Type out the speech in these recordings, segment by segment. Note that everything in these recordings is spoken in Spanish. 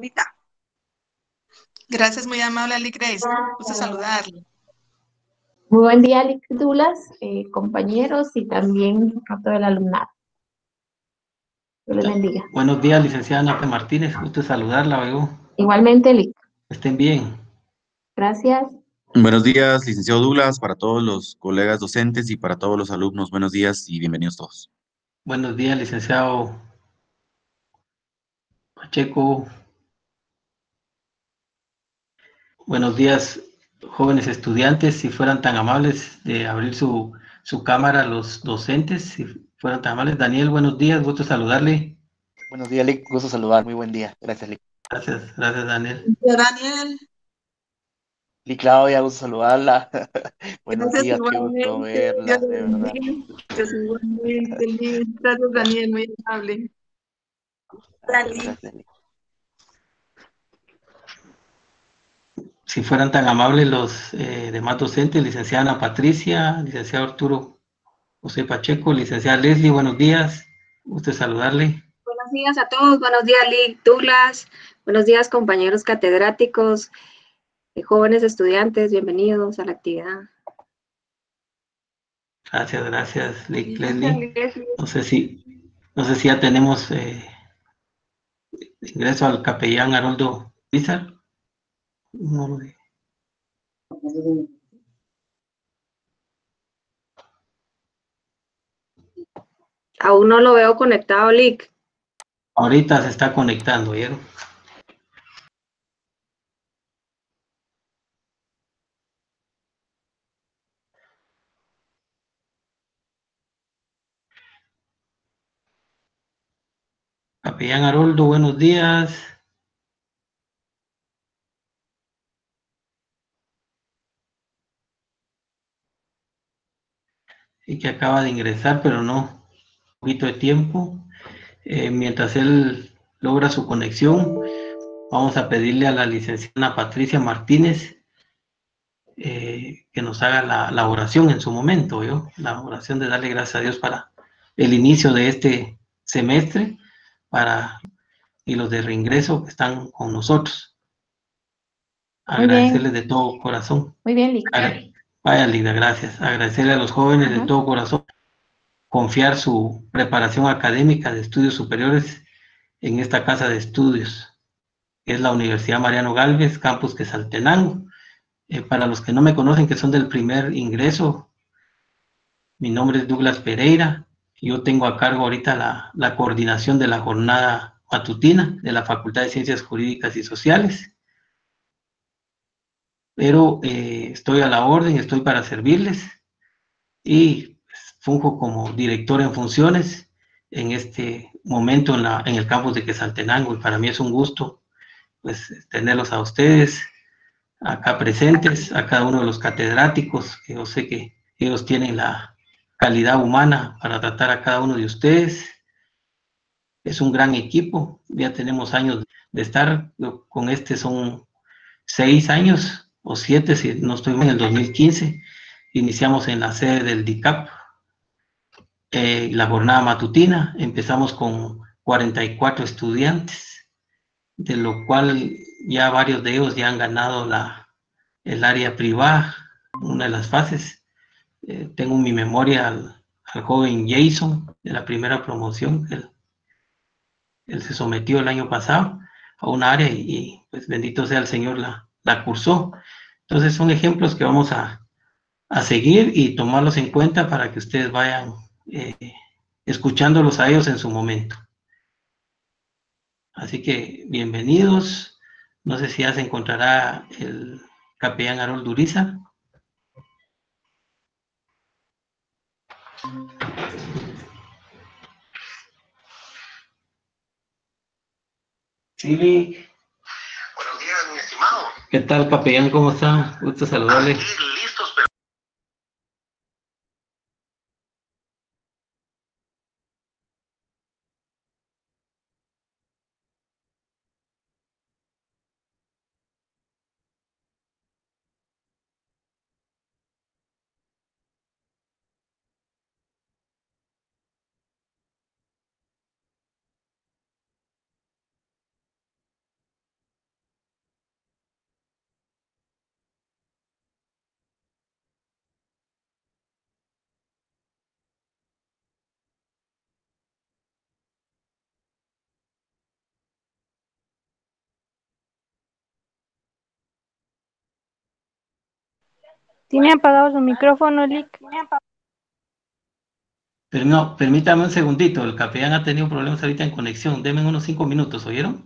Ahorita. Gracias, muy amable, Ali Grace. Gusto saludarle. Muy buen día, Lictulas, compañeros y también a todo el alumnado. Dios les bendiga. Buenos días, licenciada Nate Martínez. Gusto saludarla, oigo. Igualmente, Lic. Estén bien. Gracias. Buenos días, licenciado Douglas, para todos los colegas docentes y para todos los alumnos. Buenos días y bienvenidos todos. Buenos días, licenciado Pacheco. Buenos días, jóvenes estudiantes. Si fueran tan amables de abrir su cámara, los docentes, si fueran tan amables. Daniel, buenos días. Gusto saludarle. Buenos días, Lick. Gusto saludar. Muy buen día. Gracias, Lick. Gracias, Daniel. Daniel, Lick Claudia, gusto saludarla. Buenos gracias días, qué gusto igualmente. Dios verla, le de verdad. bendiga. Gracias igualmente, Liz. Gracias, Daniel, muy amable. Dali. Gracias, Lick. Si fueran tan amables los demás docentes, licenciada Ana Patricia, licenciado Arturo José Pacheco, licenciada Leslie, buenos días. Gusto saludarle. Buenos días a todos, buenos días, Lick, Douglas, buenos días, compañeros catedráticos, jóvenes estudiantes, bienvenidos a la actividad. Gracias, Leslie. Leslie. No sé si ya tenemos ingreso al capellán Haroldo Pizar. No, Aún no lo veo conectado, Lick. ahorita se está conectando, ¿vieron? Capellán Haroldo, buenos días. Y que acaba de ingresar, pero no, un poquito de tiempo. Mientras él logra su conexión, vamos a pedirle a la licenciada Patricia Martínez que nos haga la oración en su momento, ¿yo? La oración de darle gracias a Dios para el inicio de este semestre y los de reingreso que están con nosotros. Muy bien. Agradecerles de todo corazón. Muy bien, Lic. Vaya, Linda, gracias. Agradecerle a los jóvenes de todo corazón, confiar su preparación académica de estudios superiores en esta casa de estudios, que es la Universidad Mariano Galvez, Campus Quetzaltenango. Para los que no me conocen, que son del primer ingreso, mi nombre es Douglas Pereira. Yo tengo a cargo ahorita la coordinación de la jornada matutina de la Facultad de Ciencias Jurídicas y Sociales. Pero estoy a la orden, estoy para servirles y funjo como director en funciones en este momento en el campus de Quetzaltenango, y para mí es un gusto pues tenerlos a ustedes acá presentes, a cada uno de los catedráticos, que yo sé que ellos tienen la calidad humana para tratar a cada uno de ustedes. Es un gran equipo, ya tenemos años de estar, con este son 6 años o 7, si no estoy mal, en el 2015, iniciamos en la sede del DICAP, la jornada matutina, empezamos con 44 estudiantes, de lo cual ya varios de ellos ya han ganado el área privada, una de las fases. Tengo en mi memoria al joven Jason de la primera promoción. Él se sometió el año pasado a un área pues bendito sea el Señor, la cursó. Entonces son ejemplos que vamos a seguir y tomarlos en cuenta para que ustedes vayan eh, escuchándolos a ellos en su momento. Así que bienvenidos. No sé si ya se encontrará el capellán Harold Duriza. Sí. Buenos días, mi estimado. ¿Qué tal, capellán? ¿Cómo está? Gusto saludarle. Aquí listos, pero Tiene apagado su micrófono, Lick. Pero no, permítame un segundito, el capellán ha tenido problemas ahorita en conexión, denme unos 5 minutos, ¿oyeron?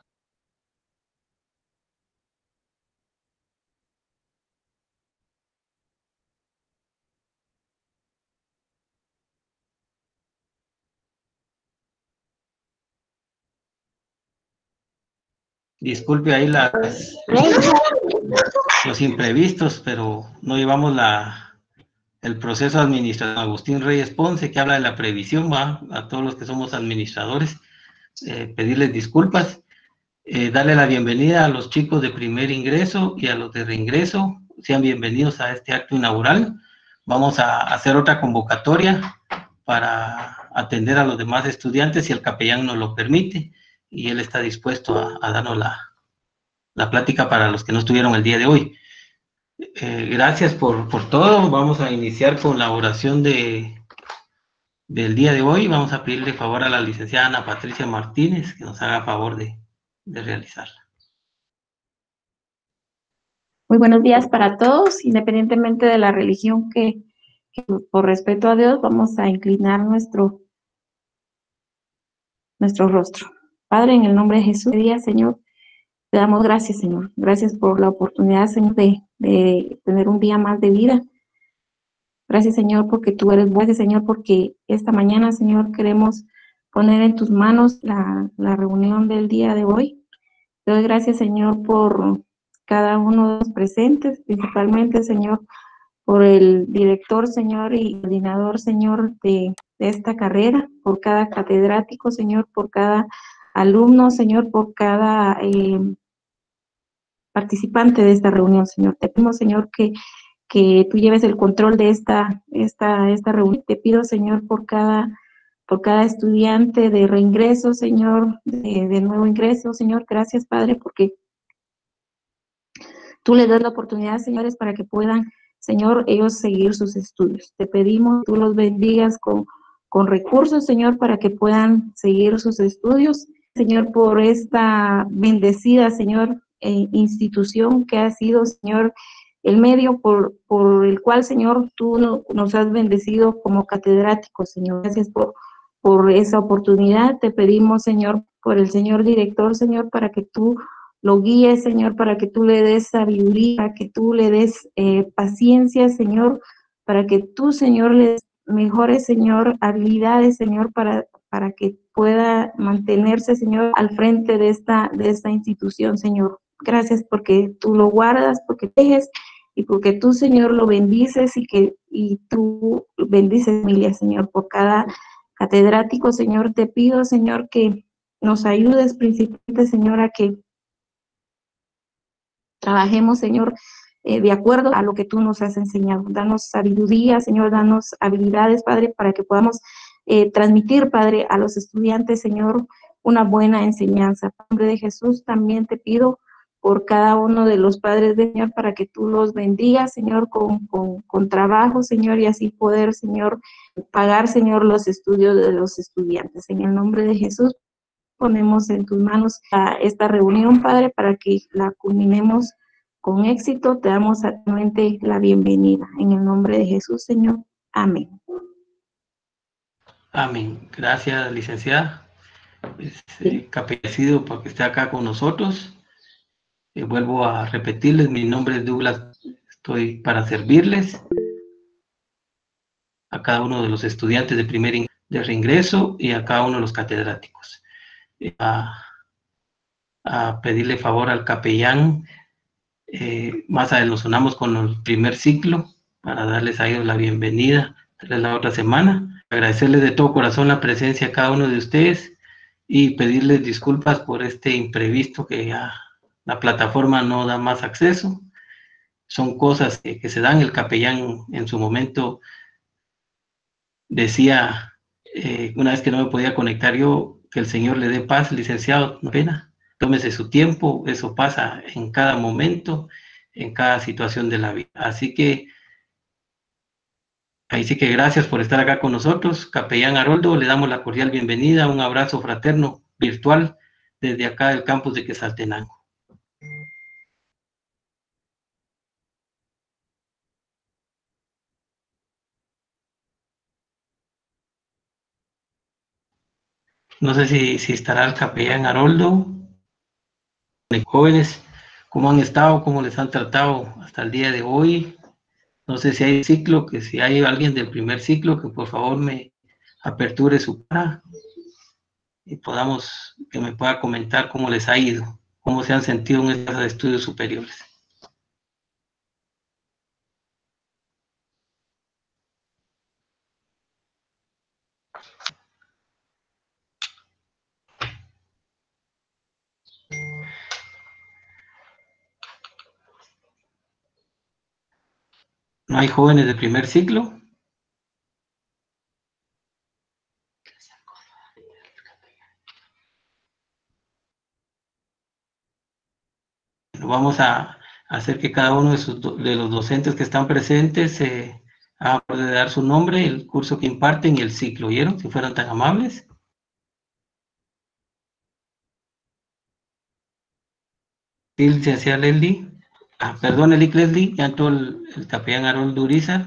Disculpe ahí los imprevistos, pero no llevamos el proceso administrativo. Agustín Reyes Ponce, que habla de la previsión, va a todos los que somos administradores, pedirles disculpas, darle la bienvenida a los chicos de primer ingreso y a los de reingreso. Sean bienvenidos a este acto inaugural. Vamos a hacer otra convocatoria para atender a los demás estudiantes si el capellán nos lo permite, y él está dispuesto a darnos la plática para los que no estuvieron el día de hoy. Gracias por todo. Vamos a iniciar con la oración del día de hoy. Vamos a pedirle favor a la licenciada Ana Patricia Martínez que nos haga favor de realizarla. Muy buenos días para todos, independientemente de la religión que por respeto a Dios vamos a inclinar nuestro rostro. Padre, en el nombre de Jesús, Señor, te damos gracias, Señor. Gracias por la oportunidad, Señor, de tener un día más de vida. Gracias, Señor, porque tú eres bueno, Señor, porque esta mañana, Señor, queremos poner en tus manos la reunión del día de hoy. Te doy gracias, Señor, por cada uno de los presentes, principalmente, Señor, por el director, Señor, y coordinador, Señor, de esta carrera, por cada catedrático, Señor, por cada alumno, Señor, por cada participante de esta reunión, Señor. Te pedimos, Señor, que tú lleves el control de esta reunión. Te pido, Señor, por cada estudiante de reingreso, Señor, de nuevo ingreso, Señor. Gracias, Padre, porque tú les das la oportunidad, señores, para que puedan, Señor, ellos seguir sus estudios. Te pedimos que tú los bendigas con recursos, Señor, para que puedan seguir sus estudios. Señor, por esta bendecida, Señor, institución que ha sido, Señor, el medio por el cual, Señor, tú nos has bendecido como catedráticos, Señor. Gracias por esa oportunidad. Te pedimos, Señor, por el señor director, Señor, para que tú lo guíes, Señor, para que tú le des sabiduría, para que tú le des paciencia, Señor, para que tú, Señor, le des mejores, Señor, habilidades, Señor, para que pueda mantenerse, Señor, al frente de esta institución, Señor. Gracias porque tú lo guardas, porque te dejes y porque tú, Señor, lo bendices y tú bendices familia, Señor, por cada catedrático, Señor. Te pido, Señor, que nos ayudes principalmente, Señor, a que trabajemos, Señor, de acuerdo a lo que tú nos has enseñado. Danos sabiduría, Señor, danos habilidades, Padre, para que podamos transmitir, Padre, a los estudiantes, Señor, una buena enseñanza. En nombre de Jesús, también te pido por cada uno de los padres de Señor, para que tú los bendigas, Señor, con trabajo, Señor, y así poder, Señor, pagar, Señor, los estudios de los estudiantes. En el nombre de Jesús, ponemos en tus manos esta reunión, Padre, para que la culminemos con éxito. Te damos nuevamente la bienvenida. En el nombre de Jesús, Señor. Amén. Amén. Gracias, licenciada. Capellán, porque esté acá con nosotros. Vuelvo a repetirles, mi nombre es Douglas, estoy para servirles a cada uno de los estudiantes de reingreso y a cada uno de los catedráticos. A pedirle favor al capellán, más adelante nos unamos con el primer ciclo para darles a ellos la bienvenida la otra semana. Agradecerles de todo corazón la presencia a cada uno de ustedes y pedirles disculpas por este imprevisto que ya la plataforma no da más acceso. Son cosas que se dan. El capellán en su momento decía, una vez que no me podía conectar yo, que el Señor le dé paz, licenciado, no pena, tómese su tiempo, eso pasa en cada momento, en cada situación de la vida. Así que, ahí sí que gracias por estar acá con nosotros. Capellán Haroldo, le damos la cordial bienvenida, un abrazo fraterno virtual desde acá del campus de Quetzaltenango. No sé si estará el capellán Haroldo. Jóvenes, ¿cómo han estado? ¿Cómo les han tratado hasta el día de hoy? No sé si hay ciclo, que si hay alguien del primer ciclo, que por favor me aperture su cara y que me pueda comentar cómo les ha ido, cómo se han sentido en estas estudios superiores. ¿No hay jóvenes de primer ciclo? Vamos a hacer que cada uno de los docentes que están presentes haga de dar su nombre, el curso que imparten y el ciclo, ¿oyeron? Si fueran tan amables. Sí, licenciada Leslie. Perdón, Leslie, ya entró el capellán Haroldo Urizar.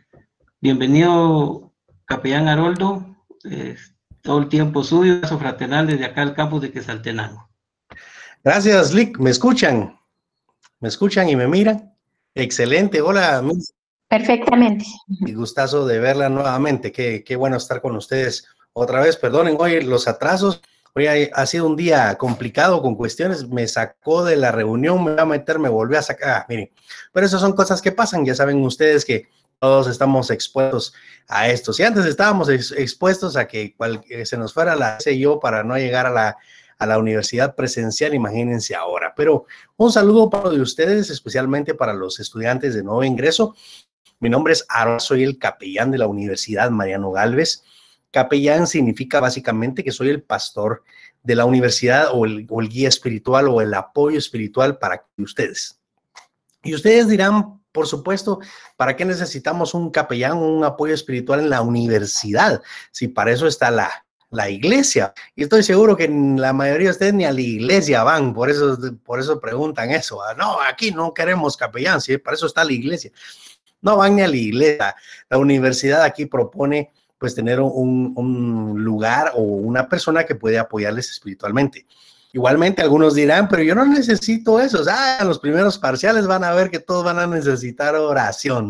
Bienvenido, capellán Haroldo. Todo el tiempo suyo, su fraternal desde acá al campus de Quetzaltenango. Gracias, Lick. ¿Me escuchan? ¿Me escuchan y me miran? Excelente. Hola, Miss. Perfectamente. Y gustazo de verla nuevamente. Qué bueno estar con ustedes otra vez. Perdonen hoy los atrasos. Hoy ha sido un día complicado con cuestiones. Me sacó de la reunión, me va a meter, me volvió a sacar. Miren, pero esas son cosas que pasan. Ya saben ustedes que todos estamos expuestos a esto. Si antes estábamos expuestos a que se nos fuera la yo para no llegar a la universidad presencial, imagínense ahora. Pero un saludo para de ustedes, especialmente para los estudiantes de nuevo ingreso. Mi nombre es Aaron, soy el capellán de la Universidad Mariano Gálvez. Capellán significa básicamente que soy el pastor de la universidad o el guía espiritual o el apoyo espiritual para ustedes. Y ustedes dirán, por supuesto, ¿para qué necesitamos un capellán o un apoyo espiritual en la universidad? Si para eso está la iglesia. Y estoy seguro que la mayoría de ustedes ni a la iglesia van, por eso preguntan eso. No, aquí no queremos capellán, ¿sí? Para eso está la iglesia. No van ni a la iglesia. La universidad aquí propone pues tener un lugar o una persona que puede apoyarles espiritualmente. Igualmente algunos dirán, pero yo no necesito eso. O sea, en los primeros parciales van a ver que todos van a necesitar oración,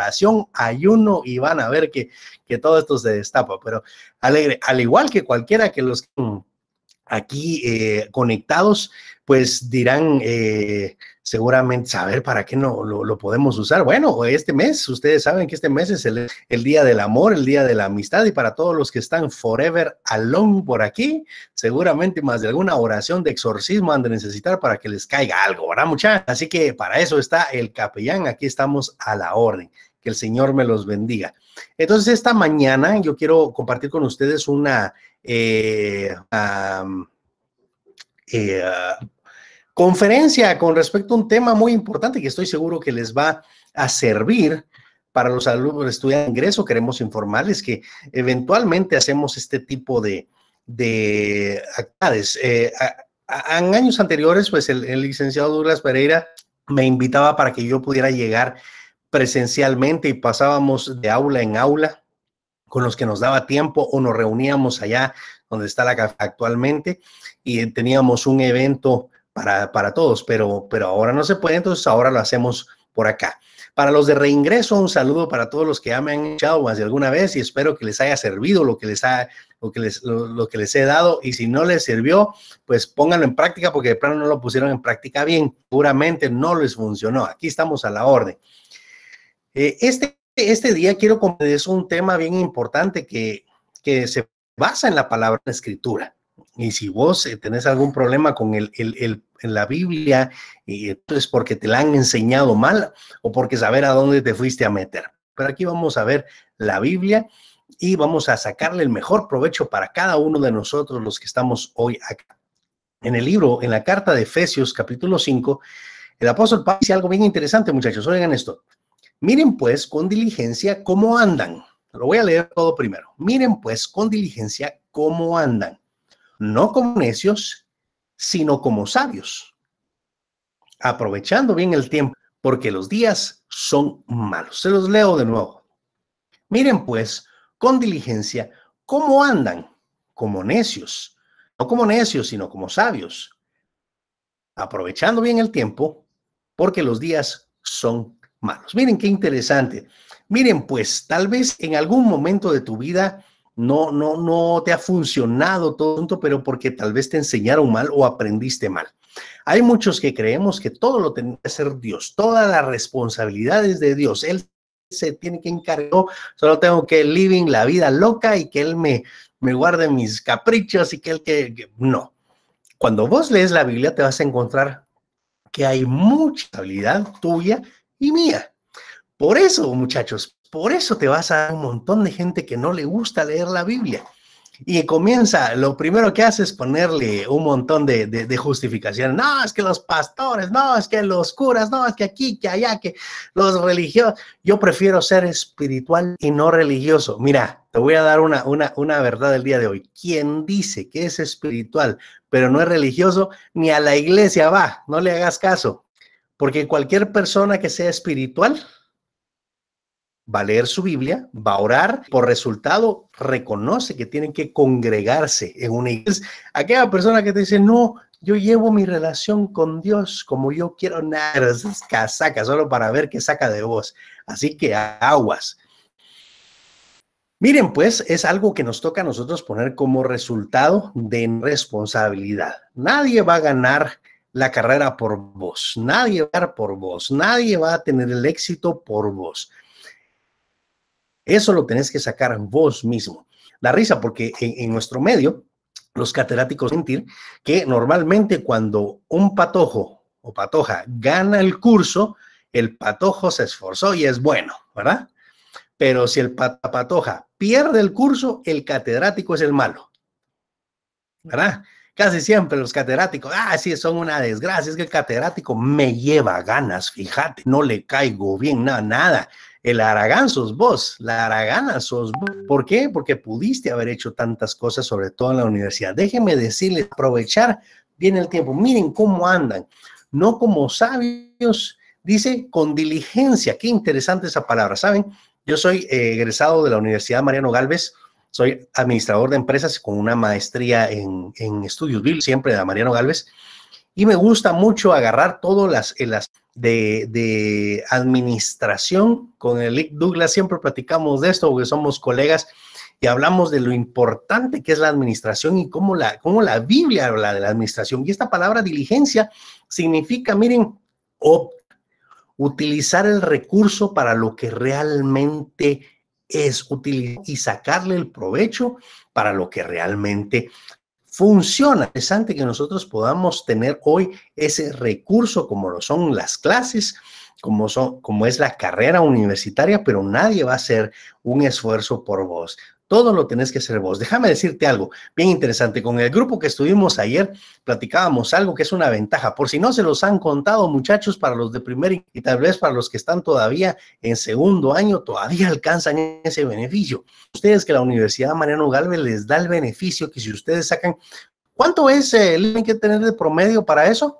ayuno, y van a ver que todo esto se destapa. Pero al igual que cualquiera que los aquí conectados, pues dirán seguramente, saber para qué no lo podemos usar. Bueno, este mes, ustedes saben que este mes es el día del amor, el día de la amistad, y para todos los que están forever alone por aquí, seguramente más de alguna oración de exorcismo han de necesitar para que les caiga algo, ¿verdad, muchachos? Así que para eso está el capellán, aquí estamos a la orden. Que el Señor me los bendiga. Entonces, esta mañana yo quiero compartir con ustedes una conferencia con respecto a un tema muy importante que estoy seguro que les va a servir para los alumnos estudiantes de ingreso. Queremos informarles que eventualmente hacemos este tipo de actividades. En años anteriores, pues el licenciado Douglas Pereira me invitaba para que yo pudiera llegar presencialmente y pasábamos de aula en aula con los que nos daba tiempo, o nos reuníamos allá donde está la café actualmente y teníamos un evento para todos, pero ahora no se puede, entonces ahora lo hacemos por acá. Para los de reingreso, un saludo para todos los que ya me han echado más de alguna vez y espero que les haya servido lo que les he dado, y si no les sirvió, pues pónganlo en práctica, porque de plano no lo pusieron en práctica bien, puramente no les funcionó. Aquí estamos a la orden. Este día quiero compartir un tema bien importante que se basa en la palabra de escritura. Y si vos tenés algún problema con en la Biblia, es porque te la han enseñado mal o porque saber a dónde te fuiste a meter. Pero aquí vamos a ver la Biblia y vamos a sacarle el mejor provecho para cada uno de nosotros los que estamos hoy acá. En la carta de Efesios, capítulo 5, el apóstol Pablo dice algo bien interesante, muchachos. Oigan esto. Miren pues con diligencia cómo andan. Lo voy a leer todo primero. Miren pues con diligencia cómo andan. No como necios, sino como sabios. Aprovechando bien el tiempo, porque los días son malos. Se los leo de nuevo. Miren pues con diligencia cómo andan. como necios, no como necios, sino como sabios, aprovechando bien el tiempo, porque los días son malos. Miren qué interesante. Miren, pues tal vez en algún momento de tu vida no te ha funcionado todo, pero porque tal vez te enseñaron mal o aprendiste mal. Hay muchos que creemos que todo lo tiene que hacer Dios, todas las responsabilidades de Dios. Él se tiene que encargar, solo tengo que living la vida loca y que Él me guarde mis caprichos y que Él no. Cuando vos lees la Biblia te vas a encontrar que hay mucha habilidad tuya y mía. Por eso, muchachos, por eso te vas a dar un montón de gente que no le gusta leer la Biblia. Y comienza, lo primero que hace es ponerle un montón de justificaciones. No, es que los pastores, no, es que los curas, no, es que aquí, que allá, que los religiosos. Yo prefiero ser espiritual y no religioso. Mira, te voy a dar una verdad del día de hoy. Quien dice que es espiritual, pero no es religioso, ni a la iglesia va, no le hagas caso. Porque cualquier persona que sea espiritual va a leer su Biblia, va a orar, por resultado reconoce que tienen que congregarse en una iglesia. Aquella persona que te dice, no, yo llevo mi relación con Dios como yo quiero, nada, es casaca, solo para ver qué saca de vos. Así que aguas. Miren, pues, es algo que nos toca a nosotros poner como resultado de responsabilidad. Nadie va a ganar la carrera por vos, nadie va a ganar por vos, nadie va a tener el éxito por vos. Eso lo tenés que sacar vos mismo. Da risa porque en nuestro medio, los catedráticos sentir que normalmente cuando un patojo o patoja gana el curso, el patojo se esforzó y es bueno, ¿verdad? Pero si el patoja pierde el curso, el catedrático es el malo, ¿verdad? Casi siempre los catedráticos, sí, son una desgracia, es que el catedrático me lleva ganas, fíjate, no le caigo bien, nada. El haragán sos vos, la haragana sos vos. ¿Por qué? Porque pudiste haber hecho tantas cosas, sobre todo en la universidad. Déjenme decirles, aprovechar bien el tiempo. Miren cómo andan, no como sabios, dice con diligencia. Qué interesante esa palabra, ¿saben? Yo soy egresado de la Universidad Mariano Gálvez, soy administrador de empresas con una maestría en estudios bíblicos, siempre de Mariano Gálvez, y me gusta mucho agarrar todas las de administración. Con el Lick Douglas siempre platicamos de esto porque somos colegas y hablamos de lo importante que es la administración y cómo la Biblia habla de la administración. Y esta palabra diligencia significa, miren, utilizar el recurso para lo que realmente es, utilizar y sacarle el provecho para lo que realmente funciona. Es interesante que nosotros podamos tener hoy ese recurso como lo son las clases, como es la carrera universitaria, pero nadie va a hacer un esfuerzo por vos. Todo lo tenés que hacer vos. Déjame decirte algo bien interesante. Con el grupo que estuvimos ayer, platicábamos algo que es una ventaja. Por si no se los han contado, muchachos, para los de primer y tal vez para los que están todavía en segundo año, todavía alcanzan ese beneficio. Ustedes que la Universidad Mariano Gálvez les da el beneficio que si ustedes sacan, ¿cuánto es el que tener de promedio para eso?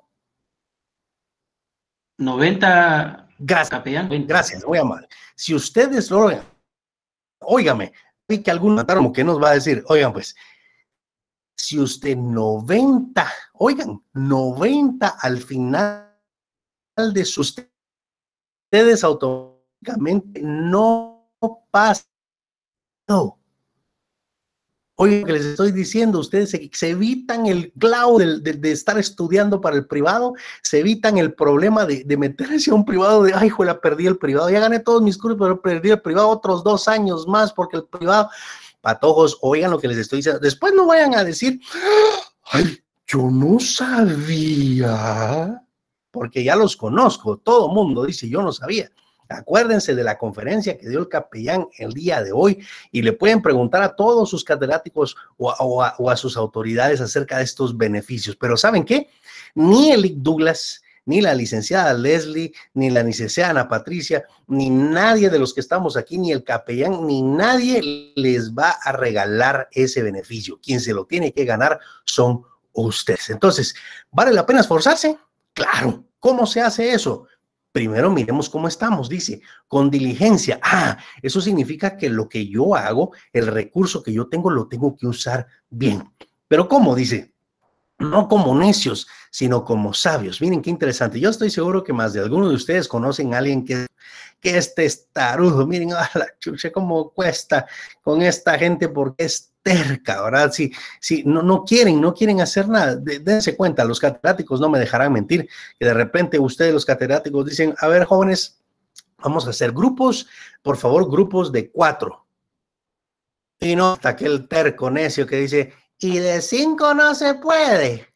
90. Gracias, capellán. Gracias, muy amable. Si ustedes logran, óigame, y que algún como que nos va a decir, oigan, pues, si usted 90, oigan, 90 al final de sus, ustedes automáticamente no pasan. No. Oigan, que les estoy diciendo, ustedes se evitan el clavo de estar estudiando para el privado, se evitan el problema de meterse a un privado de, ay, juela, perdí el privado, ya gané todos mis cursos, pero perdí el privado otros 2 años más porque el privado, patojos, oigan lo que les estoy diciendo, después no vayan a decir, ay, yo no sabía, porque ya los conozco, todo mundo dice, yo no sabía. Acuérdense de la conferencia que dio el capellán el día de hoy y le pueden preguntar a todos sus catedráticos o a sus autoridades acerca de estos beneficios. Pero ¿saben qué? Ni el Lick Douglas, ni la licenciada Leslie, ni la licenciada Ana Patricia, ni nadie de los que estamos aquí, ni el capellán, ni nadie les va a regalar ese beneficio. Quien se lo tiene que ganar son ustedes. Entonces, ¿vale la pena esforzarse? Claro. ¿Cómo se hace eso? Primero miremos cómo estamos, dice, con diligencia. Eso significa que lo que yo hago, el recurso que yo tengo, lo tengo que usar bien. ¿Pero cómo? Dice, no como necios, sino como sabios. Miren qué interesante. Yo estoy seguro que más de alguno de ustedes conocen a alguien que es testarudo. Miren, la chucha, cómo cuesta con esta gente porque es terca, ¿verdad? Sí, no quieren hacer nada. Dense cuenta, los catedráticos no me dejarán mentir, que de repente ustedes, los catedráticos, dicen, a ver, jóvenes, vamos a hacer grupos, por favor, grupos de 4. Y no, hasta aquel terco necio que dice, y de 5 no se puede.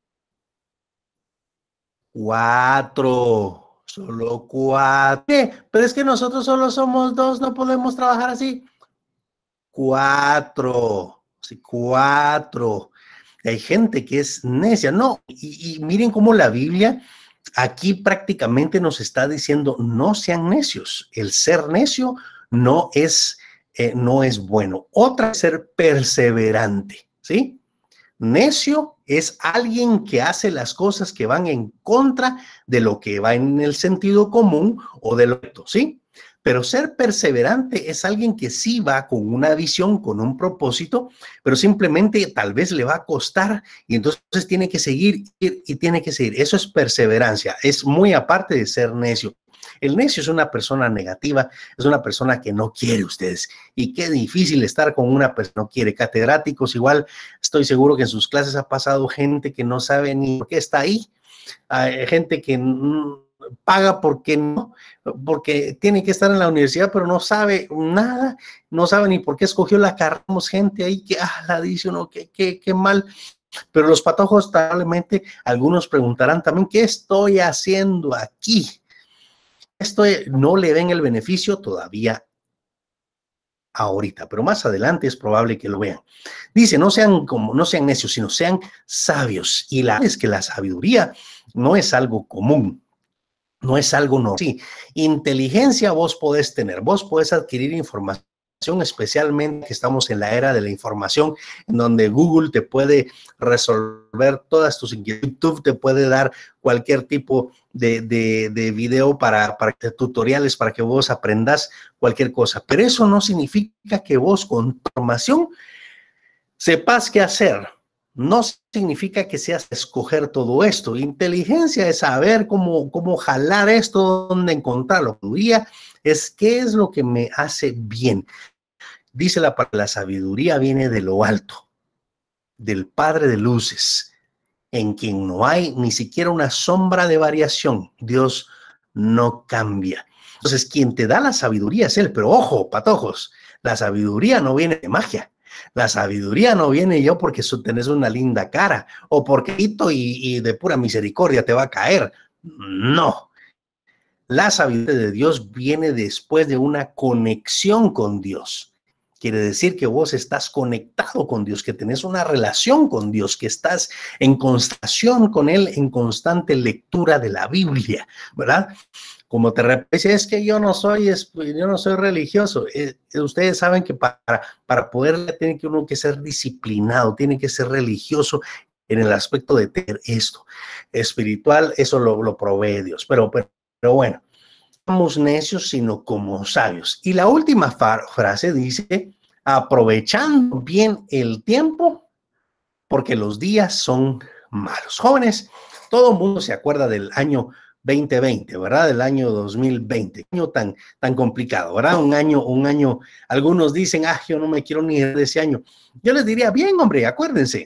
4, solo 4. Pero es que nosotros solo somos 2, no podemos trabajar así. 4, sí, 4. Hay gente que es necia, no, y miren cómo la Biblia aquí prácticamente nos está diciendo, no sean necios. El ser necio no es bueno. Otra es ser perseverante, ¿sí? Necio es alguien que hace las cosas que van en contra de lo que va en el sentido común o de lo que, ¿sí? Pero ser perseverante es alguien que sí va con una visión, con un propósito, pero simplemente tal vez le va a costar y entonces tiene que seguir y tiene que seguir. Eso es perseverancia, es muy aparte de ser necio. El necio es una persona negativa, es una persona que no quiere ustedes. Y qué difícil estar con una persona que no quiere. Catedráticos, igual estoy seguro que en sus clases ha pasado gente que no sabe ni por qué está ahí. Hay gente que paga porque tiene que estar en la universidad, pero no sabe nada, no sabe ni por qué escogió la carrera. Gente ahí que la dice uno, qué mal. Pero los patojos, probablemente algunos preguntarán también, ¿qué estoy haciendo aquí? Esto no le ven el beneficio todavía ahorita, pero más adelante es probable que lo vean. Dice, no sean necios, sino sean sabios. Y es que la sabiduría no es algo común, no es algo normal. Sí, inteligencia vos podés tener, vos podés adquirir información, especialmente que estamos en la era de la información, en donde Google te puede resolver todas tus inquietudes, YouTube te puede dar cualquier tipo de video para tutoriales para que vos aprendas cualquier cosa, pero eso no significa que vos con información sepas qué hacer. No significa que seas escoger todo esto. Inteligencia es saber cómo jalar esto, dónde encontrarlo. Sabiduría es qué es lo que me hace bien. Dice la sabiduría viene de lo alto, del Padre de luces, en quien no hay ni siquiera una sombra de variación. Dios no cambia. Entonces, quien te da la sabiduría es Él. Pero ojo, patojos, la sabiduría no viene de magia. La sabiduría no viene yo porque tenés una linda cara o porque y de pura misericordia te va a caer. No. La sabiduría de Dios viene después de una conexión con Dios. Quiere decir que vos estás conectado con Dios, que tenés una relación con Dios, que estás en conversación con Él, en constante lectura de la Biblia, ¿verdad? Como te repite, es que yo no soy religioso. Ustedes saben que para poder tiene que uno que ser disciplinado, tiene que ser religioso en el aspecto de tener esto. Espiritual, eso lo provee Dios. Pero bueno, no somos necios, sino como sabios. Y la última frase dice, aprovechando bien el tiempo, porque los días son malos. Jóvenes, todo el mundo se acuerda del año 2020, ¿verdad? Del año 2020, un año tan complicado, ¿verdad? Un año, algunos dicen, yo no me quiero ni ir de ese año. Yo les diría, bien, hombre, acuérdense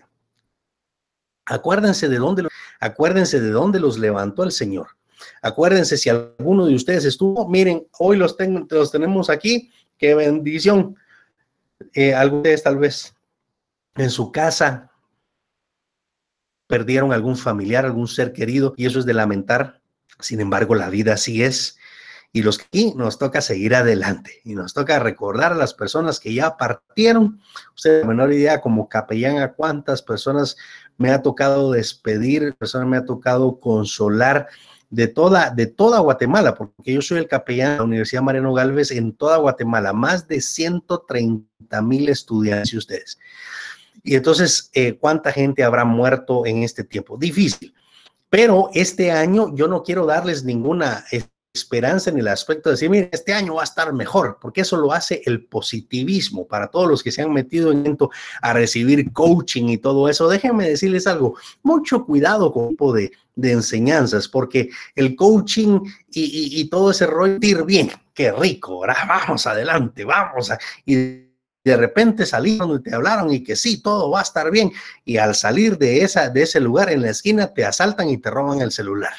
de dónde los levantó el Señor. Acuérdense, si alguno de ustedes estuvo, miren, hoy los tenemos aquí, qué bendición. Algunos de ustedes tal vez en su casa perdieron algún familiar, algún ser querido, y eso es de lamentar. Sin embargo, la vida así es. Y los que aquí nos toca seguir adelante y nos toca recordar a las personas que ya partieron. Usted de menor idea, como capellán, a cuántas personas me ha tocado despedir, personas me ha tocado consolar de toda Guatemala, porque yo soy el capellán de la Universidad Mariano Gálvez en toda Guatemala, más de 130,000 estudiantes y ustedes. Y entonces, ¿cuánta gente habrá muerto en este tiempo? Difícil. Pero este año yo no quiero darles ninguna esperanza en el aspecto de decir, mire, este año va a estar mejor, porque eso lo hace el positivismo. Para todos los que se han metido en esto a recibir coaching y todo eso, déjenme decirles algo, mucho cuidado con tipo de enseñanzas, porque el coaching y todo ese rollo, ir bien, qué rico, ¿verdad? Vamos adelante, y de repente salieron donde te hablaron y que sí, todo va a estar bien, y al salir de ese lugar en la esquina te asaltan y te roban el celular.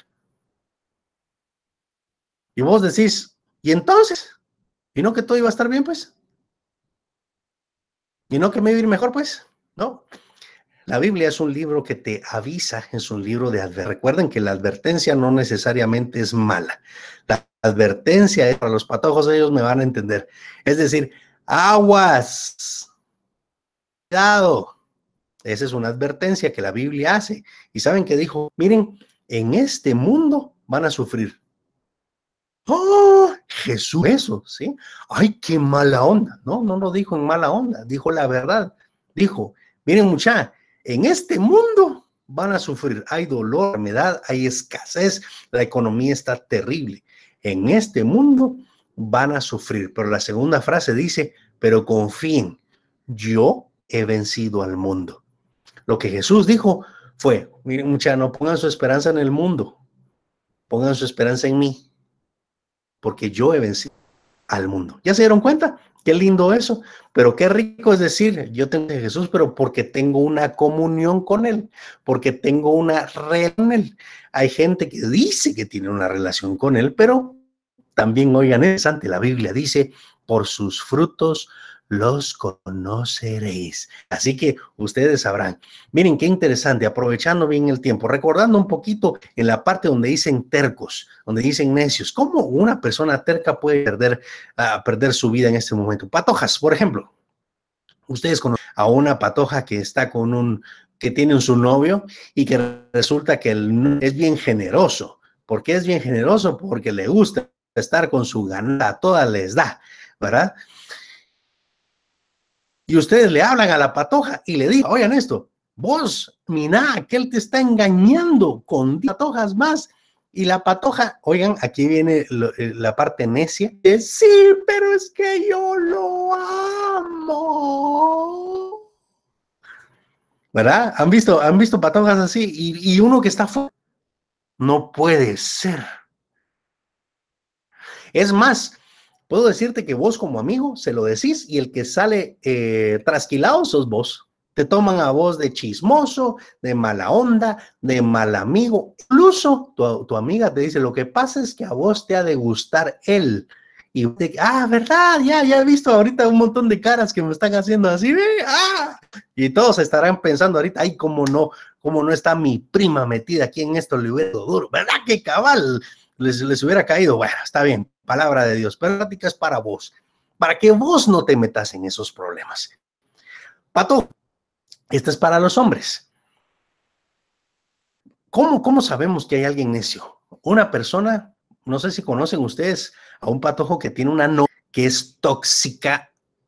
Y vos decís, ¿y entonces? ¿Y no que todo iba a estar bien, pues? ¿Y no que me iba a ir mejor, pues? No. La Biblia es un libro que te avisa, es un libro de advertencia. Recuerden que la advertencia no necesariamente es mala. La advertencia es para los patojos, ellos me van a entender. Es decir, aguas, cuidado. Esa es una advertencia que la Biblia hace. ¿Y saben qué dijo? Miren, en este mundo van a sufrir. ¡Oh! Jesús, eso, ¿sí? ¡Ay, qué mala onda! No lo dijo en mala onda, dijo la verdad. Dijo, miren muchachos, en este mundo van a sufrir. Hay dolor, enfermedad, hay escasez, la economía está terrible. En este mundo van a sufrir. Pero la segunda frase dice, pero confíen, yo he vencido al mundo. Lo que Jesús dijo fue, miren muchachos, no pongan su esperanza en el mundo, pongan su esperanza en mí, porque yo he vencido al mundo. ¿Ya se dieron cuenta? Qué lindo eso, pero qué rico es decir, yo tengo a Jesús, pero porque tengo una comunión con Él, porque tengo una relación con Él. Hay gente que dice que tiene una relación con Él, pero también, oigan, es interesante, la Biblia dice, por sus frutos los conoceréis. Así que ustedes sabrán. Miren qué interesante, aprovechando bien el tiempo, recordando un poquito en la parte donde dicen tercos, donde dicen necios, ¿cómo una persona terca puede perder su vida en este momento? Patojas, por ejemplo. Ustedes conocen a una patoja que está que tiene su novio y que resulta que es bien generoso. ¿Por qué es bien generoso? Porque le gusta estar con su ganada, a todas les da, ¿verdad? Y ustedes le hablan a la patoja y le dicen, oigan esto, vos, mira, que él te está engañando con 10 patojas más. Y la patoja, oigan, aquí viene la parte necia, es, sí, pero es que yo lo amo. ¿Verdad? ¿Han visto patojas así? Y uno que está fuera, no puede ser. Es más, puedo decirte que vos como amigo se lo decís y el que sale trasquilado sos vos. Te toman a vos de chismoso, de mala onda, de mal amigo. Incluso tu amiga te dice, lo que pasa es que a vos te ha de gustar él. Y te, ¿verdad? Ya he visto ahorita un montón de caras que me están haciendo así, ¿ve? Y todos estarán pensando ahorita, ay, cómo no está mi prima metida aquí en esto, le hubiera dado duro, ¿verdad? Que cabal les hubiera caído. Bueno, está bien, palabra de Dios, pero la plática es para vos, para que vos no te metas en esos problemas. Pato, esta es para los hombres. ¿Cómo sabemos que hay alguien necio? Una persona, no sé si conocen ustedes a un patojo que tiene una novia que es tóxica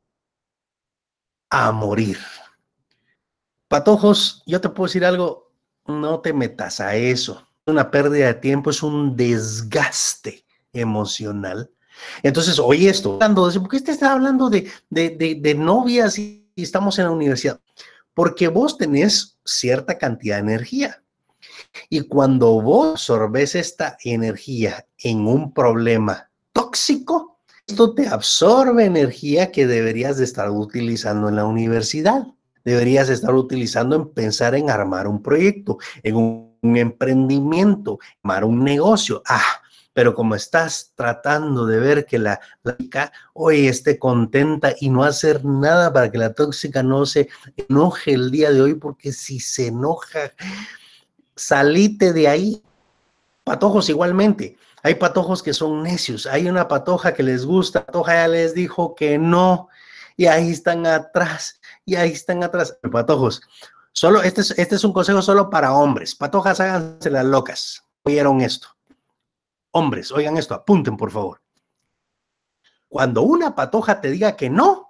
a morir. Patojos, yo te puedo decir algo, no te metas a eso. Es una pérdida de tiempo, es un desgaste emocional. Entonces, oye esto, ¿por qué te está hablando de novias y estamos en la universidad? Porque vos tenés cierta cantidad de energía. Y cuando vos absorbes esta energía en un problema tóxico, esto te absorbe energía que deberías de estar utilizando en la universidad. Deberías estar utilizando en pensar en armar un proyecto, en un emprendimiento, armar un negocio. Pero como estás tratando de ver que la tóxica hoy esté contenta y no hacer nada para que la tóxica no se enoje el día de hoy, porque si se enoja, salite de ahí. Patojos igualmente. Hay patojos que son necios. Hay una patoja que les gusta, la patoja ya les dijo que no, y ahí están atrás, Patojos, solo este es un consejo solo para hombres. Patojas, háganse las locas. ¿Oyeron esto? Hombres, oigan esto, apunten por favor. Cuando una patoja te diga que no,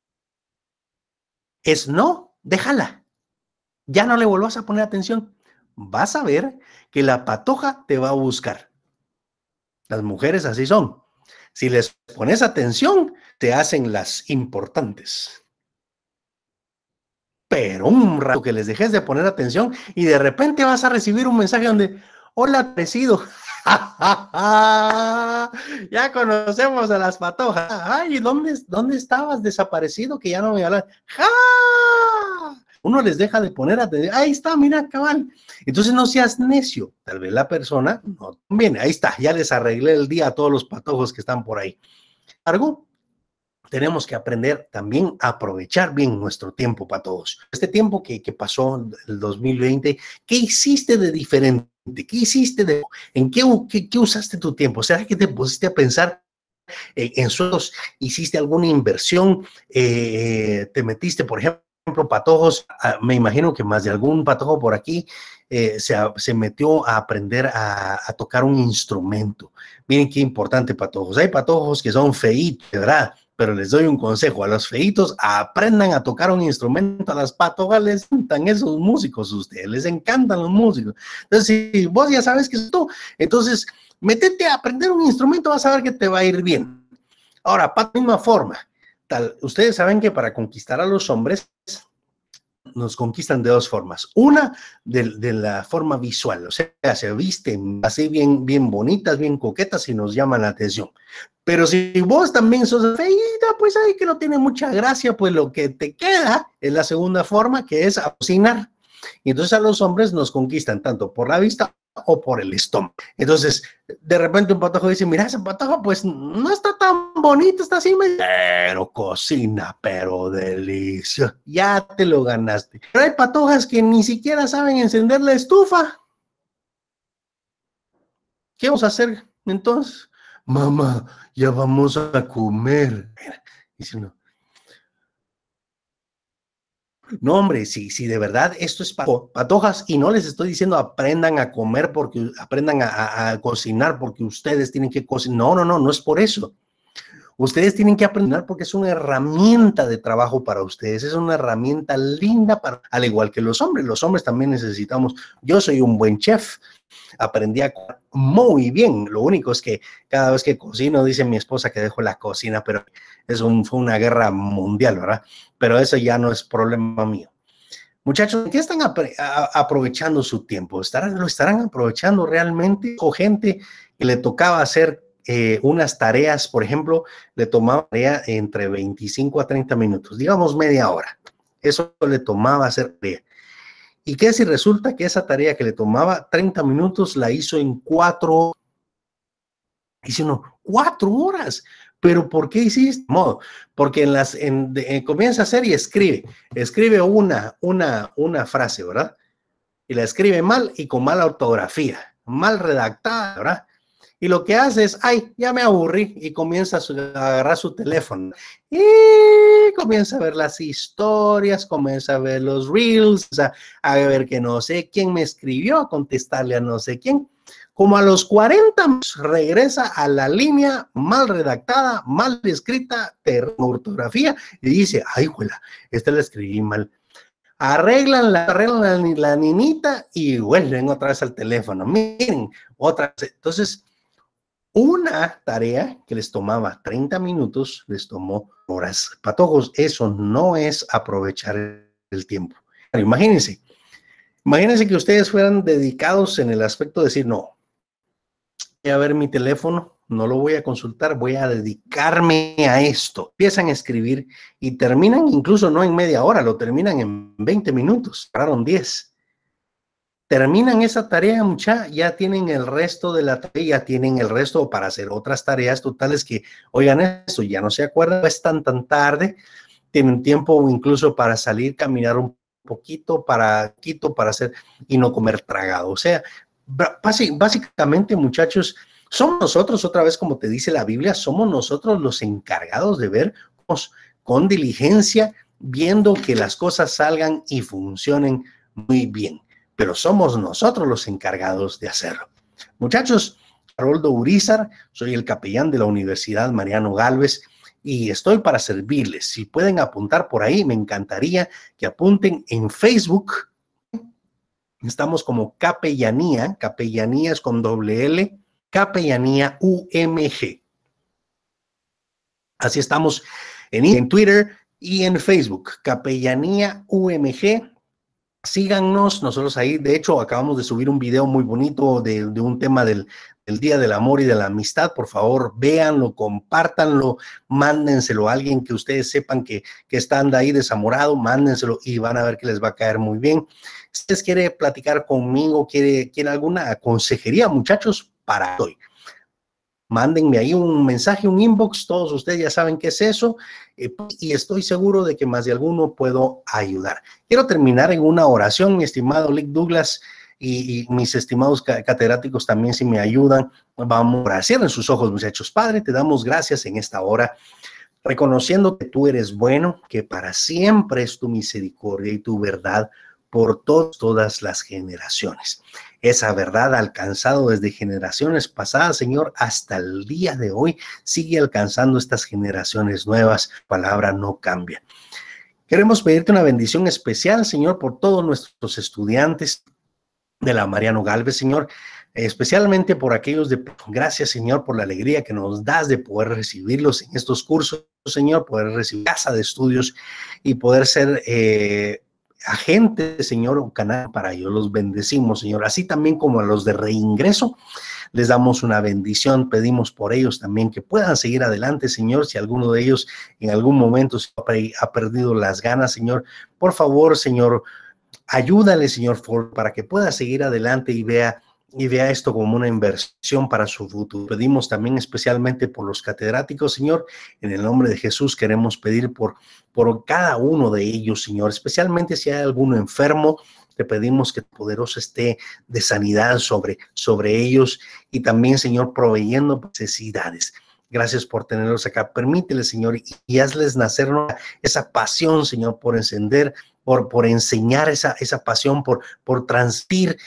es no, déjala. Ya no le vuelvas a poner atención. Vas a ver que la patoja te va a buscar. Las mujeres así son. Si les pones atención, te hacen las importantes. Pero un rato que les dejes de poner atención y de repente vas a recibir un mensaje donde, hola, parecido. Ya conocemos a las patojas. Ay, ¿dónde estabas desaparecido que ya no me hablas? ¡Ja! Uno les deja de poner atención. Ahí está, mira, cabal. Entonces no seas necio. Tal vez la persona no conviene. Ahí está, ya les arreglé el día a todos los patojos que están por ahí. Algo. Tenemos que aprender también a aprovechar bien nuestro tiempo para todos. Este tiempo que pasó el 2020, ¿qué hiciste de diferente? ¿Qué hiciste en qué usaste tu tiempo? ¿Será que te pusiste a pensar en sueldos? ¿Hiciste alguna inversión? ¿Te metiste, por ejemplo, patojos? Me imagino que más de algún patojo por aquí se metió a aprender a tocar un instrumento. Miren qué importante, patojos. Hay patojos que son feitos, ¿verdad? Pero les doy un consejo, a los feitos, aprendan a tocar un instrumento. A las patojas les encantan esos músicos, ustedes les encantan los músicos. Entonces, si vos ya sabes que es tú, entonces, métete a aprender un instrumento, vas a ver que te va a ir bien. Ahora, para la misma forma, ustedes saben que para conquistar a los hombres, nos conquistan de dos formas. Una, de la forma visual, o sea, se visten así bien bonitas, bien coquetas y nos llaman la atención. Pero si vos también sos feíta, pues ahí que no tiene mucha gracia, pues lo que te queda es la segunda forma, que es cocinar. Y entonces a los hombres nos conquistan tanto por la vista o por el estómago. Entonces, de repente un patojo dice, mira, ese patojo pues no está tan bonito, está así, pero cocina, pero delicioso. Ya te lo ganaste. Pero hay patojas que ni siquiera saben encender la estufa. ¿Qué vamos a hacer entonces? Mamá, ya vamos a comer. Dice uno. No, hombre, si de verdad esto es patojas, y no les estoy diciendo aprendan a comer, porque aprendan a cocinar, porque ustedes tienen que cocinar. No es por eso. Ustedes tienen que aprender porque es una herramienta de trabajo para ustedes, es una herramienta linda al igual que los hombres también necesitamos. Yo soy un buen chef, aprendí a comer muy bien, lo único es que cada vez que cocino, dice mi esposa que dejo la cocina, pero fue una guerra mundial, ¿verdad? Pero eso ya no es problema mío. Muchachos, ¿qué están aprovechando su tiempo? ¿Lo estarán aprovechando realmente? O gente que le tocaba hacer unas tareas, por ejemplo, le tomaba tarea entre 25 a 30 minutos, digamos media hora. Eso le tomaba hacer tarea. ¿Y qué si resulta que esa tarea que le tomaba 30 minutos la hizo en 4 horas? Dice uno, 4 horas. ¿Pero por qué hiciste? Modo, porque comienza a hacer y escribe una frase, ¿verdad? Y la escribe mal y con mala ortografía, mal redactada, ¿verdad? Y lo que hace es, ay, ya me aburrí, y comienza a agarrar su teléfono y comienza a ver las historias, comienza a ver los reels, a ver que no sé quién me escribió, a contestarle a no sé quién. Como a los 40 regresa a la línea mal redactada, mal escrita, ortografía, y dice, ay, juela, esta la escribí mal. Arreglan la niñita y vuelven otra vez al teléfono. Miren, otra vez. Entonces, una tarea que les tomaba 30 minutos, les tomó horas. Patojos, eso no es aprovechar el tiempo. Imagínense que ustedes fueran dedicados en el aspecto de decir, no, voy a ver mi teléfono, no lo voy a consultar, voy a dedicarme a esto. Empiezan a escribir y terminan incluso no en media hora, lo terminan en 20 minutos, pararon 10. Terminan esa tarea, mucha, ya tienen el resto de la tarea, ya tienen el resto para hacer otras tareas totales que, oigan eso, ya no se acuerdan, no es tan tarde, tienen tiempo incluso para salir, caminar un poquito, para hacer y no comer tragado. O sea, básicamente, muchachos, somos nosotros, otra vez como te dice la Biblia, somos nosotros los encargados de ver con diligencia, viendo que las cosas salgan y funcionen muy bien. Pero somos nosotros los encargados de hacerlo. Muchachos, Haroldo Urizar, soy el capellán de la Universidad Mariano Gálvez y estoy para servirles. Si pueden apuntar por ahí, me encantaría que apunten en Facebook. Estamos como Capellanía, Capellanía es con doble L, Capellanía UMG. Así estamos en Twitter y en Facebook, Capellanía UMG. Síganos, nosotros ahí, de hecho, acabamos de subir un video muy bonito de un tema del Día del Amor y de la Amistad. Por favor, véanlo, compártanlo, mándenselo a alguien que ustedes sepan que está ahí desamorado, mándenselo y van a ver que les va a caer muy bien. Si ustedes quieren platicar conmigo, quiere alguna consejería, muchachos, para hoy, mándenme ahí un mensaje, un inbox, todos ustedes ya saben qué es eso, y estoy seguro de que más de alguno puedo ayudar. Quiero terminar en una oración, mi estimado Lick Douglas, y mis estimados catedráticos también, si me ayudan, vamos a orar. Cierren sus ojos, muchachos. Padre, te damos gracias en esta hora, reconociendo que tú eres bueno, que para siempre es tu misericordia y tu verdad por todas las generaciones. Esa verdad ha alcanzado desde generaciones pasadas, Señor, hasta el día de hoy, sigue alcanzando estas generaciones nuevas. La palabra no cambia. Queremos pedirte una bendición especial, Señor, por todos nuestros estudiantes de la Mariano Gálvez, Señor, especialmente por aquellos de gracias, Señor, por la alegría que nos das de poder recibirlos en estos cursos, Señor, poder recibir casa de estudios y poder ser agente, Señor, un canal para ellos. Los bendecimos, Señor, así también como a los de reingreso, les damos una bendición, pedimos por ellos también que puedan seguir adelante, Señor. Si alguno de ellos en algún momento ha perdido las ganas, Señor, por favor, Señor, ayúdale, Señor, para que pueda seguir adelante y vea esto como una inversión para su futuro. Pedimos también especialmente por los catedráticos, Señor. En el nombre de Jesús queremos pedir por cada uno de ellos, Señor, especialmente si hay alguno enfermo. Te pedimos que tu poderoso esté de sanidad sobre ellos y también, Señor, proveyendo necesidades. Gracias por tenerlos acá. Permítele, Señor, y hazles nacer esa pasión, Señor, por encender, por enseñar esa pasión, por transmitir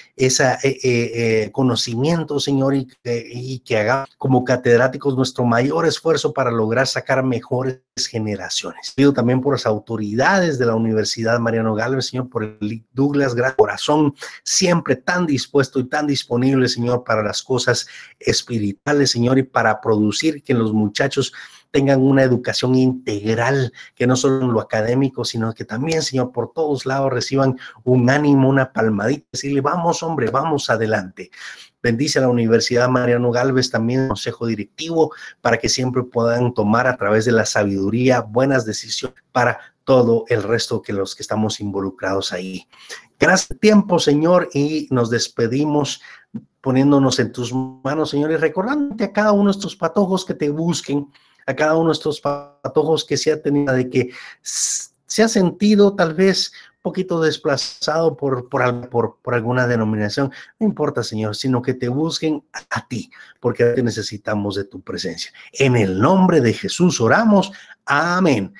ese conocimiento, Señor, y que haga como catedráticos nuestro mayor esfuerzo para lograr sacar mejores generaciones. Pido también por las autoridades de la Universidad Mariano Gálvez, Señor, por el Douglas, gran corazón, siempre tan dispuesto y tan disponible, Señor, para las cosas espirituales, Señor, y para producir que los muchachos tengan una educación integral, que no solo en lo académico, sino que también, Señor, por todos lados reciban un ánimo, una palmadita, decirle, vamos, hombre, vamos adelante. Bendice a la Universidad Mariano Gálvez, también el consejo directivo, para que siempre puedan tomar a través de la sabiduría buenas decisiones para todo el resto que los que estamos involucrados ahí. Gracias tiempo, Señor, y nos despedimos poniéndonos en tus manos, Señor, y recordándote a cada uno de estos patojos que te busquen, a cada uno de estos patojos que se ha tenido, de que se ha sentido tal vez un poquito desplazado por alguna denominación. No importa, Señor, sino que te busquen a ti, porque te necesitamos de tu presencia. En el nombre de Jesús oramos. Amén.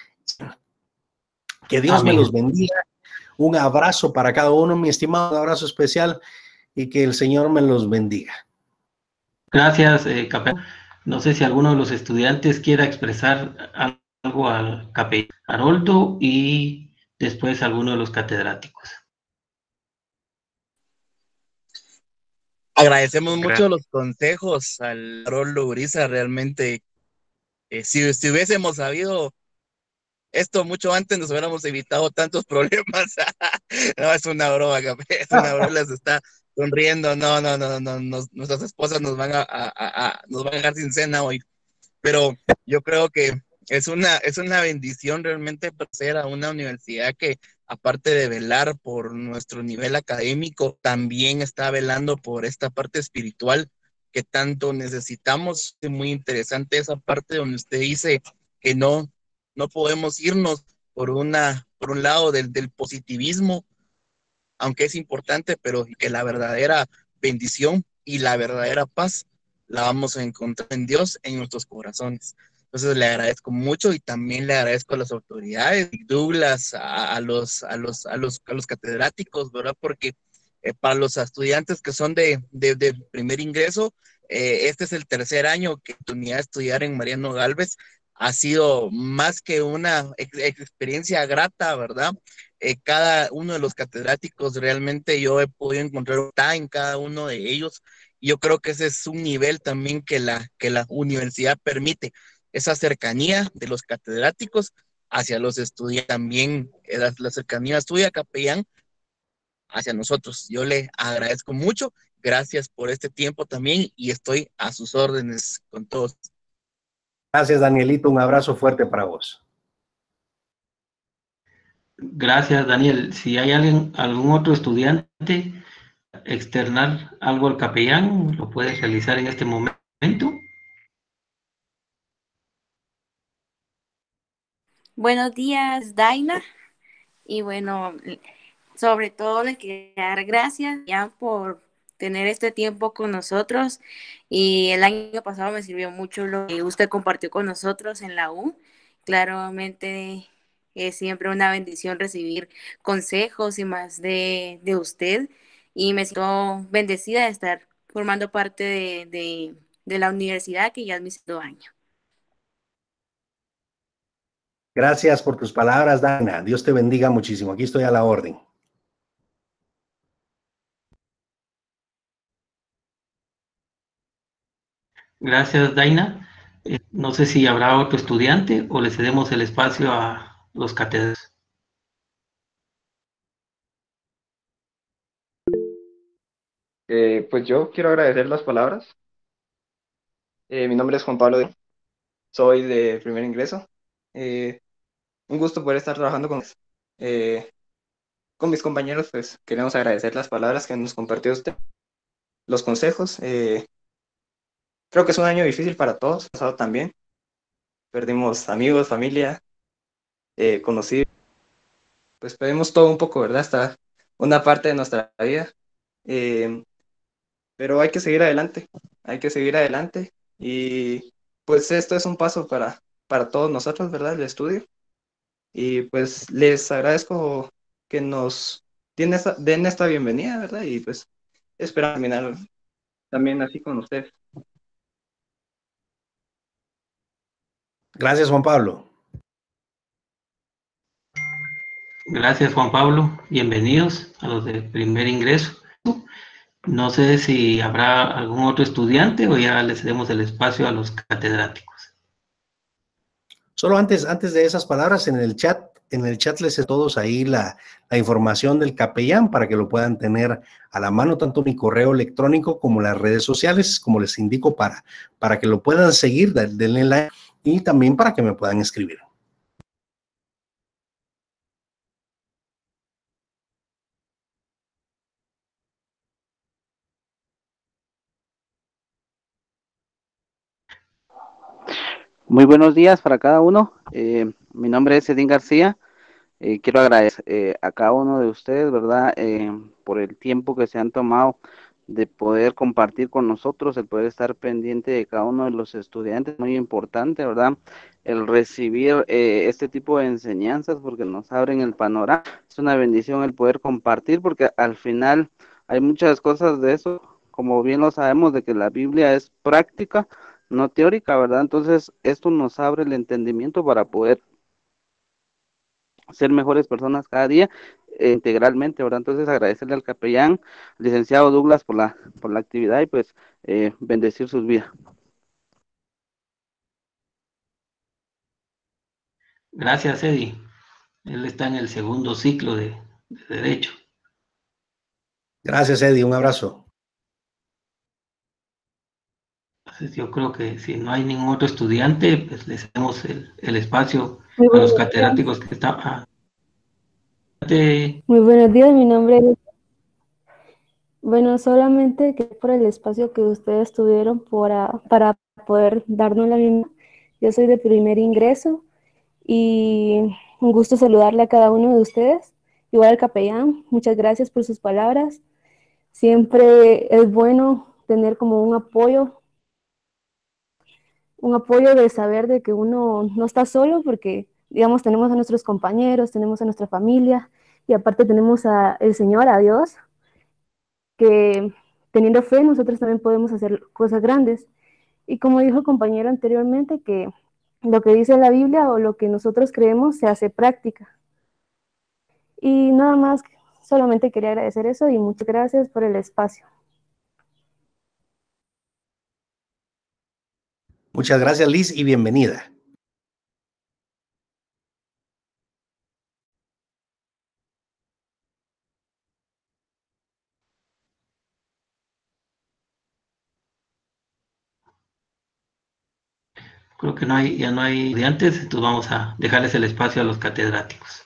Que Dios me los bendiga. Un abrazo para cada uno, mi estimado, un abrazo especial, y que el Señor me los bendiga. Gracias, capellán. No sé si alguno de los estudiantes quiera expresar algo al capellán Haroldo y después alguno de los catedráticos. Agradecemos mucho los consejos al Haroldo Uriza. Realmente, si hubiésemos sabido esto mucho antes, nos hubiéramos evitado tantos problemas. No, es una broma, capellán. Es una broma, se está sonriendo. No, nuestras esposas nos van a dejar sin cena hoy. Pero yo creo que es una bendición realmente ser a una universidad que, aparte de velar por nuestro nivel académico, también está velando por esta parte espiritual que tanto necesitamos. Es muy interesante esa parte donde usted dice que no podemos irnos por un lado del positivismo, aunque es importante, pero que la verdadera bendición y la verdadera paz la vamos a encontrar en Dios, en nuestros corazones. Entonces le agradezco mucho y también le agradezco a las autoridades, Douglas, a los catedráticos, ¿verdad? Porque para los estudiantes que son de primer ingreso, este es el tercer año que tu unidad de estudiar en Mariano Gálvez. Ha sido más que una experiencia grata, ¿verdad? cada uno de los catedráticos, realmente yo he podido encontrar en cada uno de ellos. Yo creo que ese es un nivel también que la universidad permite, esa cercanía de los catedráticos hacia los estudiantes, también la cercanía suya, capellán, hacia nosotros. Yo le agradezco mucho, gracias por este tiempo también y estoy a sus órdenes con todos. Gracias, Danielito, un abrazo fuerte para vos. Gracias, Daniel. Si hay alguien, algún otro estudiante, externar algo al capellán, lo puedes realizar en este momento. Buenos días, Daina. Y bueno, sobre todo le quería dar gracias ya por tener este tiempo con nosotros. Y el año pasado me sirvió mucho lo que usted compartió con nosotros en la U. Claramente es siempre una bendición recibir consejos y más de usted. Y me siento bendecida de estar formando parte de la universidad que ya es mi segundo año. Gracias por tus palabras, Dana. Dios te bendiga muchísimo. Aquí estoy a la orden. Gracias, Daina. No sé si habrá otro estudiante o le cedemos el espacio a los catedráticos. Pues yo quiero agradecer las palabras. Mi nombre es Juan Pablo, soy de primer ingreso. Un gusto poder estar trabajando con mis compañeros, pues queremos agradecer las palabras que nos compartió usted, los consejos. Creo que es un año difícil para todos, pasado también. Perdimos amigos, familia, conocidos. Pues perdimos todo un poco, ¿verdad? Hasta una parte de nuestra vida. Eh, pero hay que seguir adelante y pues esto es un paso para todos nosotros, ¿verdad? El estudio. Y pues les agradezco que nos den esta bienvenida, ¿verdad? Y pues espero terminar también así con ustedes. Gracias, Juan Pablo. Gracias, Juan Pablo. Bienvenidos a los de primer ingreso. No sé si habrá algún otro estudiante o ya le cedemos el espacio a los catedráticos. Solo antes de esas palabras, en el chat les he todos ahí la información del capellán para que lo puedan tener a la mano, tanto mi correo electrónico como las redes sociales, como les indico, para que lo puedan seguir, denle like y también para que me puedan escribir. Muy buenos días para cada uno. Mi nombre es Edín García. Quiero agradecer a cada uno de ustedes, ¿verdad? Por el tiempo que se han tomado de poder compartir con nosotros, el poder estar pendiente de cada uno de los estudiantes. Muy importante, ¿verdad? El recibir este tipo de enseñanzas porque nos abren el panorama. Es una bendición el poder compartir porque al final hay muchas cosas de eso, como bien lo sabemos, de que la Biblia es práctica, no teórica, ¿verdad? Entonces, esto nos abre el entendimiento para poder ser mejores personas cada día, integralmente, ¿verdad? Entonces, agradecerle al capellán, licenciado Douglas, por la actividad y pues bendecir sus vidas. Gracias, Eddie. Él está en el segundo ciclo de Derecho. Gracias, Eddie. Un abrazo. Entonces, yo creo que si no hay ningún otro estudiante, pues le cedemos el espacio a los catedráticos que están. Muy buenos días, mi nombre es... Bueno, solamente que por el espacio que ustedes tuvieron para poder darnos la bienvenida. Yo soy de primer ingreso y un gusto saludarle a cada uno de ustedes. Igual al capellán, muchas gracias por sus palabras. Siempre es bueno tener como un apoyo de saber de que uno no está solo porque, digamos, tenemos a nuestros compañeros, tenemos a nuestra familia y aparte tenemos al Señor, a Dios, que teniendo fe nosotros también podemos hacer cosas grandes. Y como dijo el compañero anteriormente, que lo que dice la Biblia o lo que nosotros creemos se hace práctica. Y nada más, solamente quería agradecer eso y muchas gracias por el espacio. Muchas gracias, Liz, y bienvenida. Creo que ya no hay estudiantes, entonces vamos a dejarles el espacio a los catedráticos.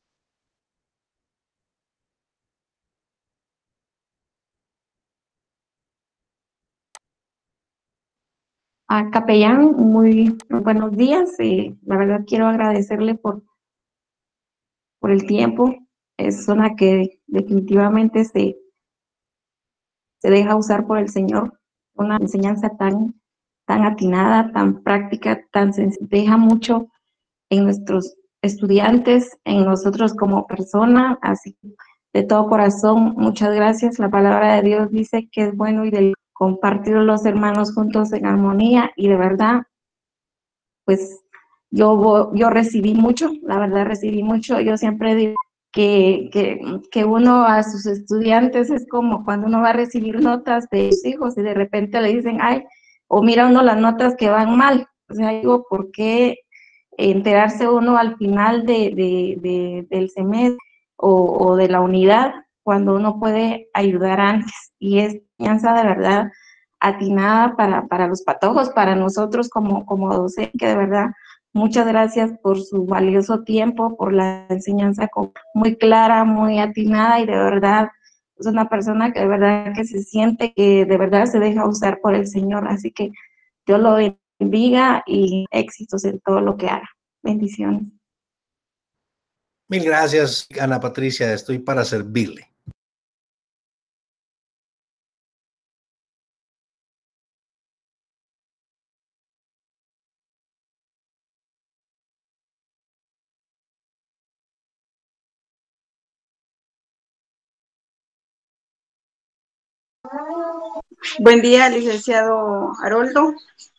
A capellán, muy buenos días. La verdad quiero agradecerle por el tiempo. Es una que definitivamente se deja usar por el Señor. Una enseñanza tan atinada, tan práctica, tan sencilla. Deja mucho en nuestros estudiantes, en nosotros como persona. Así que de todo corazón, muchas gracias. La palabra de Dios dice que es bueno y de compartir los hermanos juntos en armonía, y de verdad, pues yo recibí mucho, la verdad recibí mucho. Yo siempre digo que uno a sus estudiantes es como cuando uno va a recibir notas de sus hijos y de repente le dicen, ay, o mira uno las notas que van mal. O sea, digo, ¿por qué enterarse uno al final del semestre o de la unidad cuando uno puede ayudar antes? Y es enseñanza de verdad atinada para los patojos, para nosotros como docentes, que de verdad muchas gracias por su valioso tiempo, por la enseñanza muy clara, muy atinada, y de verdad es una persona que de verdad que se siente que de verdad se deja usar por el Señor. Así que Dios lo bendiga y éxitos en todo lo que haga. Bendiciones. Mil gracias, Ana Patricia. Estoy para servirle. Buen día, licenciado Haroldo.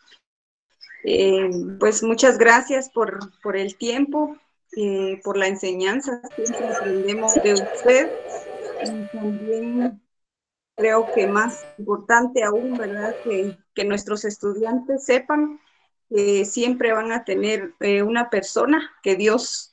Pues muchas gracias por el tiempo, por la enseñanza. Siempre aprendemos de usted. Y también creo que más importante aún, ¿verdad? Que nuestros estudiantes sepan que siempre van a tener una persona que Dios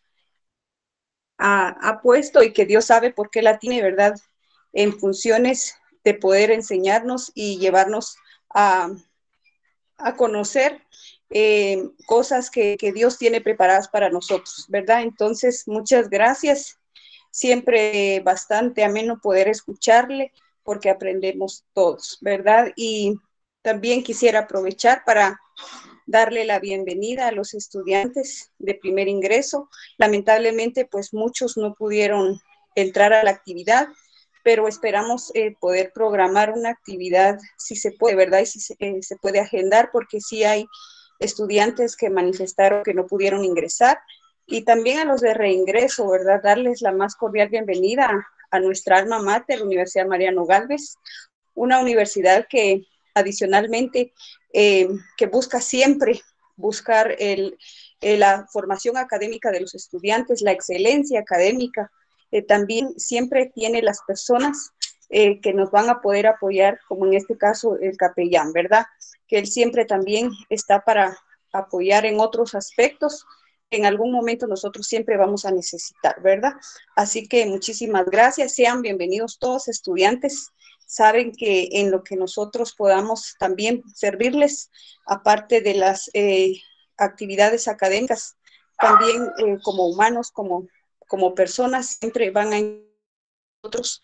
ha puesto y que Dios sabe por qué la tiene, ¿verdad? En funciones de poder enseñarnos y llevarnos a conocer cosas que Dios tiene preparadas para nosotros, ¿verdad? Entonces, muchas gracias. Siempre bastante ameno poder escucharle porque aprendemos todos, ¿verdad? Y también quisiera aprovechar para darle la bienvenida a los estudiantes de primer ingreso. Lamentablemente, pues muchos no pudieron entrar a la actividad, pero esperamos poder programar una actividad, si se puede, ¿verdad? Y si se puede agendar, porque sí hay estudiantes que manifestaron que no pudieron ingresar. Y también a los de reingreso, ¿verdad? Darles la más cordial bienvenida a nuestra alma mater, la Universidad Mariano Gálvez, una universidad que adicionalmente que busca siempre buscar la formación académica de los estudiantes, la excelencia académica. También siempre tiene las personas que nos van a poder apoyar, como en este caso el capellán, ¿verdad? Que él siempre también está para apoyar en otros aspectos. En algún momento nosotros siempre vamos a necesitar, ¿verdad? Así que muchísimas gracias, sean bienvenidos todos estudiantes. Saben que en lo que nosotros podamos también servirles, aparte de las actividades académicas, también como humanos, como personas, siempre van a nosotros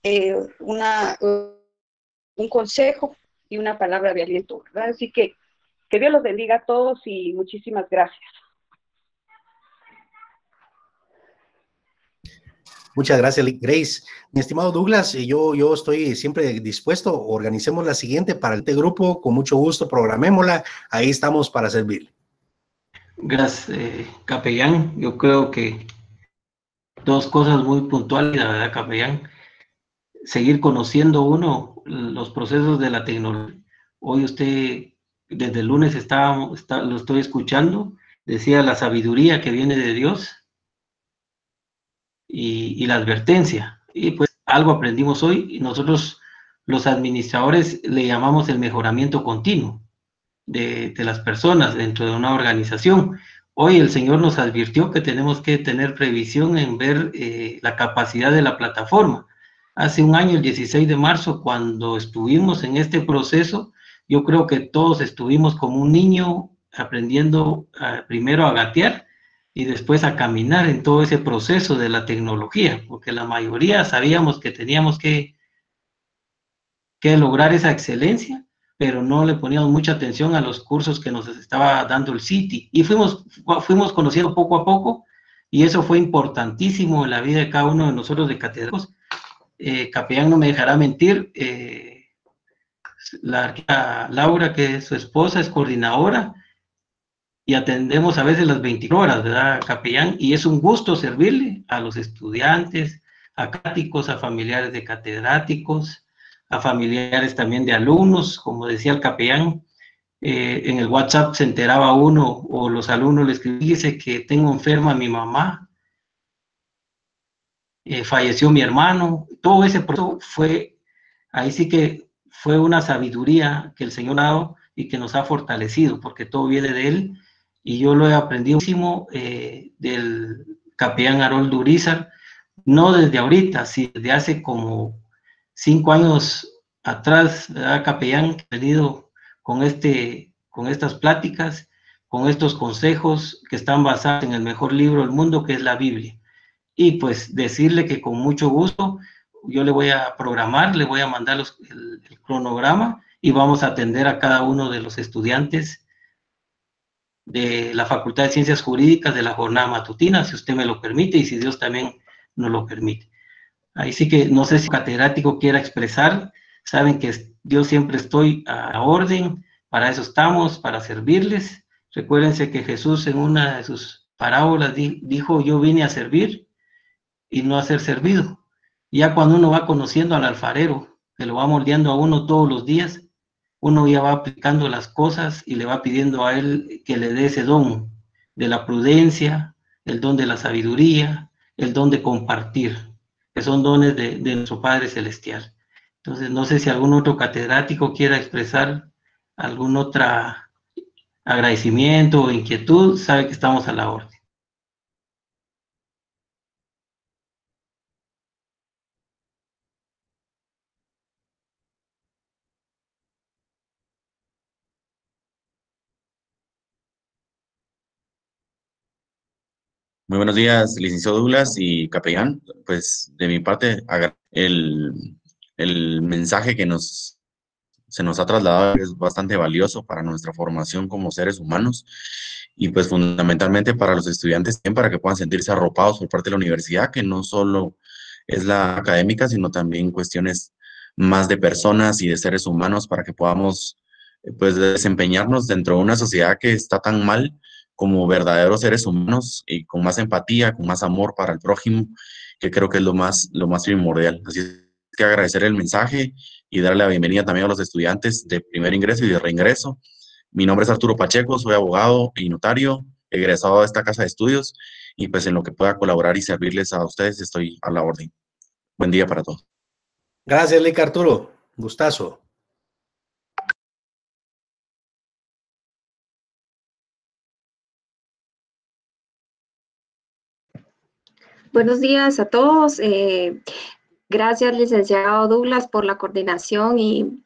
un consejo y una palabra de aliento, ¿verdad? Así que Dios los bendiga a todos y muchísimas gracias. Muchas gracias, Grace. Mi estimado Douglas, yo estoy siempre dispuesto. Organicemos la siguiente para este grupo, con mucho gusto, programémosla. Ahí estamos para servirle. Gracias, capellán. Yo creo que dos cosas muy puntuales, la verdad, capellán. Seguir conociendo uno los procesos de la tecnología. Hoy usted, desde el lunes lo estoy escuchando, decía la sabiduría que viene de Dios. y la advertencia. Y pues algo aprendimos hoy, y nosotros los administradores le llamamos el mejoramiento continuo de las personas dentro de una organización. Hoy el Señor nos advirtió que tenemos que tener previsión en ver la capacidad de la plataforma. Hace un año, el 16 de marzo, cuando estuvimos en este proceso, yo creo que todos estuvimos como un niño aprendiendo primero a gatear y después a caminar en todo ese proceso de la tecnología, porque la mayoría sabíamos que teníamos que lograr esa excelencia, pero no le poníamos mucha atención a los cursos que nos estaba dando el City, y fuimos conociendo poco a poco, y eso fue importantísimo en la vida de cada uno de nosotros de catedráticos. Capellán no me dejará mentir, la Laura, que es su esposa, es coordinadora, y atendemos a veces las 24 horas, ¿verdad, capellán? Y es un gusto servirle a los estudiantes, a catedráticos, a familiares de catedráticos, a familiares también de alumnos. Como decía el capellán, en el WhatsApp se enteraba uno, o los alumnos le escribían, dice que tengo enferma a mi mamá, falleció mi hermano. Todo ese proceso fue, ahí sí que fue una sabiduría que el Señor ha dado y que nos ha fortalecido, porque todo viene de Él, y yo lo he aprendido muchísimo del capellán Harold Urizar, no desde ahorita, sino desde hace como 5 años atrás, ¿verdad, capellán? Que he venido con estas pláticas, con estos consejos que están basados en el mejor libro del mundo, que es la Biblia. Y pues decirle que con mucho gusto yo le voy a programar, le voy a mandar el cronograma, y vamos a atender a cada uno de los estudiantes de la Facultad de Ciencias Jurídicas de la jornada matutina, si usted me lo permite y si Dios también nos lo permite. Ahí sí que no sé si el catedrático quiera expresar. Saben que yo siempre estoy a la orden, para eso estamos, para servirles. Recuérdense que Jesús en una de sus parábolas dijo: yo vine a servir y no a ser servido. Ya cuando uno va conociendo al alfarero, que lo va moldeando a uno todos los días, uno ya va aplicando las cosas y le va pidiendo a él que le dé ese don de la prudencia, el don de la sabiduría, el don de compartir, que son dones de nuestro Padre Celestial. Entonces, no sé si algún otro catedrático quiera expresar algún otro agradecimiento o inquietud. Sabe que estamos a la orden. Muy buenos días, licenciado Douglas y capellán. Pues de mi parte, el mensaje que se nos ha trasladado es bastante valioso para nuestra formación como seres humanos, y pues fundamentalmente para los estudiantes, también para que puedan sentirse arropados por parte de la universidad, que no solo es la académica, sino también cuestiones más de personas y de seres humanos, para que podamos pues desempeñarnos dentro de una sociedad que está tan mal, como verdaderos seres humanos y con más empatía, con más amor para el prójimo, que creo que es lo más primordial. Así es que agradecer el mensaje y darle la bienvenida también a los estudiantes de primer ingreso y de reingreso. Mi nombre es Arturo Pacheco, soy abogado y notario, egresado de esta casa de estudios, y pues en lo que pueda colaborar y servirles a ustedes estoy a la orden. Buen día para todos. Gracias, Lic Arturo. Gustazo. Buenos días a todos. Gracias, licenciado Douglas, por la coordinación y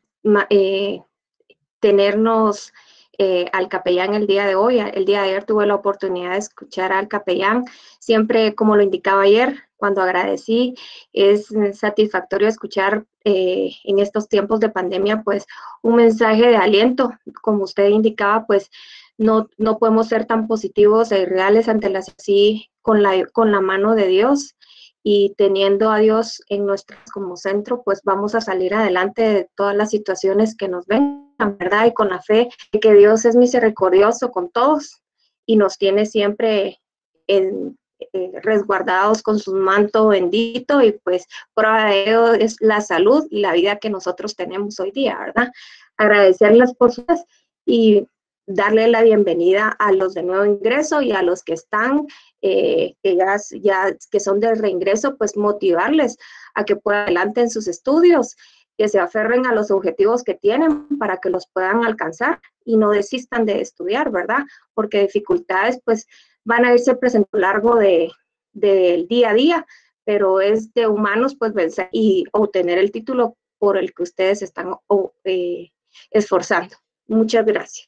tenernos al capellán el día de hoy. El día de ayer tuve la oportunidad de escuchar al capellán. Siempre, como lo indicaba ayer, cuando agradecí, es satisfactorio escuchar en estos tiempos de pandemia, pues, un mensaje de aliento. Como usted indicaba, pues, no podemos ser tan positivos e irreales ante la sí con la mano de Dios, y teniendo a Dios en como centro, pues vamos a salir adelante de todas las situaciones que nos vengan, ¿verdad? Y con la fe de que Dios es misericordioso con todos y nos tiene siempre resguardados con su manto bendito, y pues prueba de ello es la salud y la vida que nosotros tenemos hoy día, ¿verdad? Agradecerles por sus y darle la bienvenida a los de nuevo ingreso y a los que están, que que son de reingreso, pues motivarles a que puedan adelanten sus estudios, que se aferren a los objetivos que tienen para que los puedan alcanzar y no desistan de estudiar, ¿verdad? Porque dificultades pues van a irse presentando a lo largo del día a día, pero es de humanos pues vencer y obtener el título por el que ustedes están esforzando. Muchas gracias.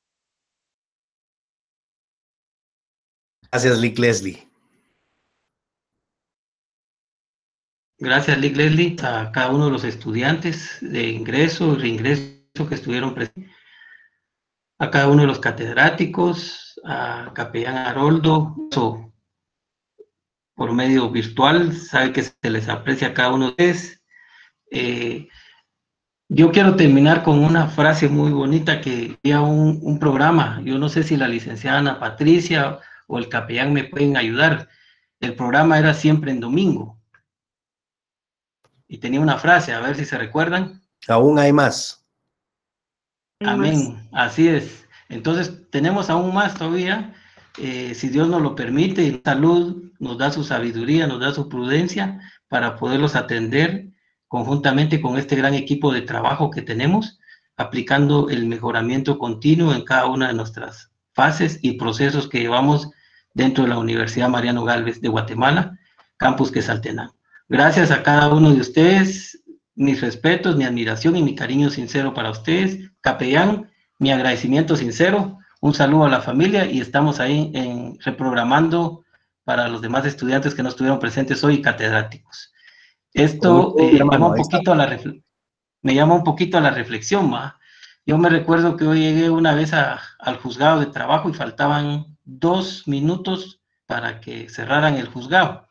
Gracias, Lick Leslie. Gracias, Lick Leslie, a cada uno de los estudiantes de ingreso y reingreso que estuvieron presentes, a cada uno de los catedráticos, a Capellán Haroldo, por medio virtual, sabe que se les aprecia a cada uno de ustedes. Yo quiero terminar con una frase muy bonita que había un programa, yo no sé si la licenciada Ana Patricia o el capellán me pueden ayudar. El programa era Siempre en Domingo. Y tenía una frase, a ver si se recuerdan. Aún hay más. Amén, así es. Entonces, tenemos aún más todavía, si Dios nos lo permite, salud, nos da su sabiduría, nos da su prudencia para poderlos atender conjuntamente con este gran equipo de trabajo que tenemos, aplicando el mejoramiento continuo en cada una de nuestras fases y procesos que llevamos dentro de la Universidad Mariano Gálvez de Guatemala, Campus Quetzaltenango. Gracias a cada uno de ustedes, mis respetos, mi admiración y mi cariño sincero para ustedes. Capellán, mi agradecimiento sincero, un saludo a la familia y estamos ahí reprogramando para los demás estudiantes que no estuvieron presentes hoy y catedráticos. Esto me llama un poquito a la reflexión, ¿va? Yo me recuerdo que hoy llegué una vez al juzgado de trabajo y faltaban 2 minutos para que cerraran el juzgado.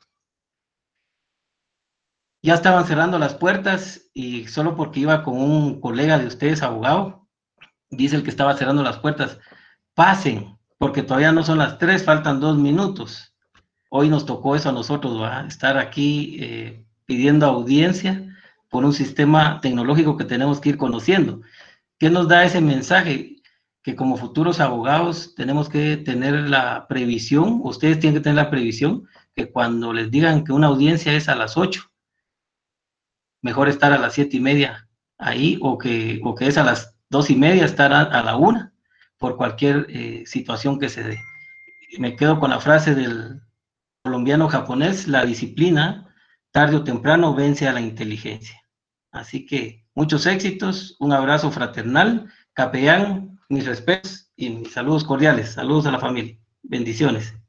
Ya estaban cerrando las puertas y solo porque iba con un colega de ustedes, abogado, dice el que estaba cerrando las puertas, pasen, porque todavía no son las 3, faltan 2 minutos. Hoy nos tocó eso a nosotros, ¿va? Estar aquí pidiendo audiencia por un sistema tecnológico que tenemos que ir conociendo. ¿Qué nos da ese mensaje? Que como futuros abogados tenemos que tener la previsión, ustedes tienen que tener la previsión, que cuando les digan que una audiencia es a las 8, mejor estar a las 7:30 ahí, o que es a las 2:30, estar a la 1, por cualquier situación que se dé. Me quedo con la frase del colombiano japonés, la disciplina, tarde o temprano, vence a la inteligencia. Así que, muchos éxitos, un abrazo fraternal, capellán, mis respetos y mis saludos cordiales. Saludos a la familia. Bendiciones.